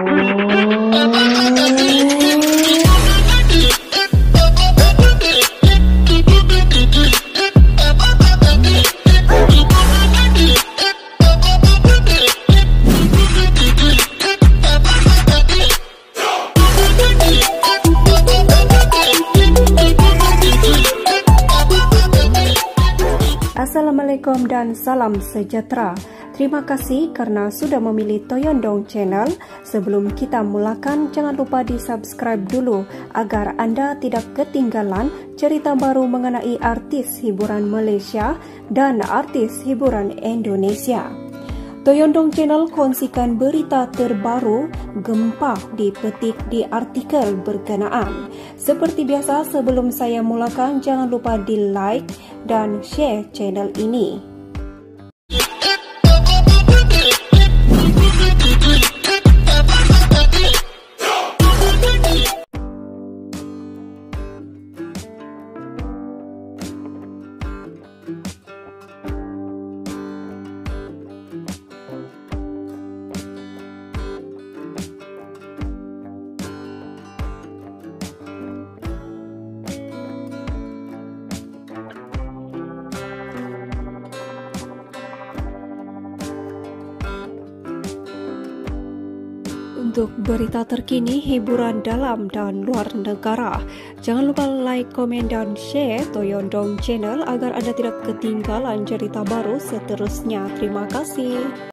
Assalamualaikum dan salam sejahtera. Terima kasih karena sudah memilih Toyondong Channel. Sebelum kita mulakan, jangan lupa di subscribe dulu agar Anda tidak ketinggalan cerita baru mengenai artis hiburan Malaysia dan artis hiburan Indonesia. Toyondong Channel kongsikan berita terbaru gempa dipetik di artikel berkenaan. Seperti biasa, sebelum saya mulakan, jangan lupa di like dan share channel ini. Untuk berita terkini hiburan dalam dan luar negara, jangan lupa like, komen dan share Toyondong Channel agar Anda tidak ketinggalan cerita baru seterusnya. Terima kasih.